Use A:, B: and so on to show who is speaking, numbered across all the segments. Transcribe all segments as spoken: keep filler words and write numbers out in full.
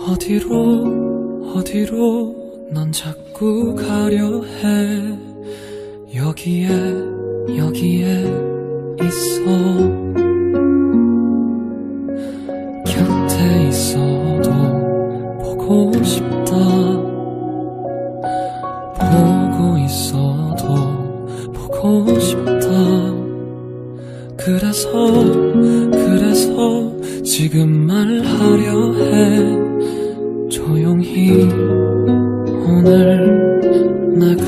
A: 어디로 어디로 넌 자꾸 가려 해. 여기에 여기에 있어. 곁에 있어도 보고 싶다. 보고 있어도 보고 싶다. 그래서 그래서 지금 말하려 해. 조용히 오늘 내가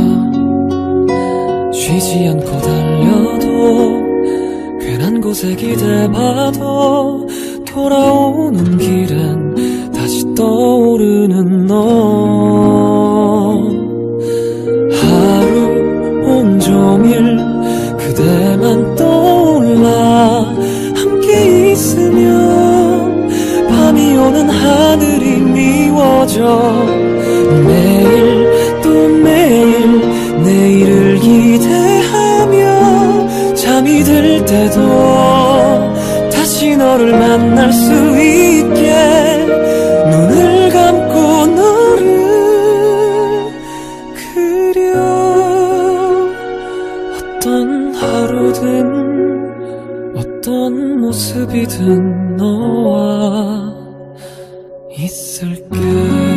A: 쉬지 않고 달려도 괜한 곳에 기대봐도 돌아오는 길엔 다시 떠오르는 너. 하루 온종일 그대만 떠올라. 함께 있으면 밤이 오는 하늘이 미워져. 매일 또 매일 내일을 기대하며 잠이 들 때도 다시 너를 만날 수 있게 눈을 감고 너를 그려. 어떤 하루든 어떤 모습이든 너와 있을게.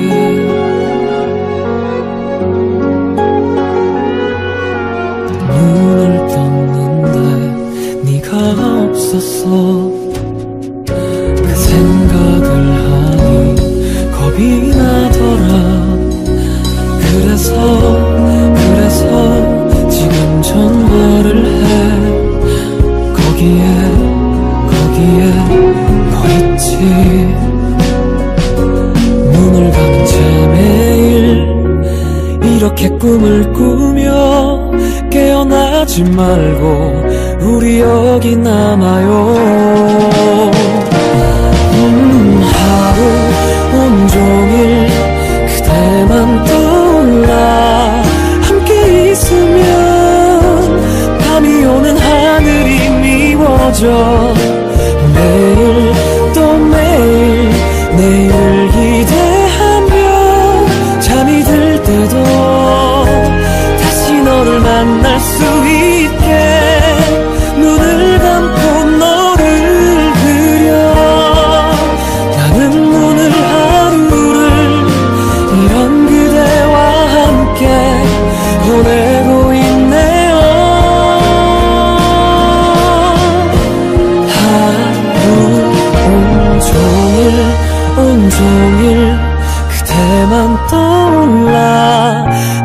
A: 눈을 떴는데 네가 없었어. 그 생각을 하니 겁이 나더라. 그래서 그래서 지금 전화를 해. 거기에 거기에 너 있지. 눈을 감은 채 매일 이렇게 꿈을 꾸며 깨어나지 말고 우리 여기 남아요. 음, 하루 온종일 그대만 떠올라. 함께 있으면 밤이 오는 하늘이 미워져. 매일 또 매일 내일을 기대하며 잠이 들 때도 다시 너를 만날 수 있게 눈을 감고 너를 그려. 나는 오늘 하루를 이런 그대와 함께 보내고 있네요. 하루 온종일 온종일 그대만 떠올라.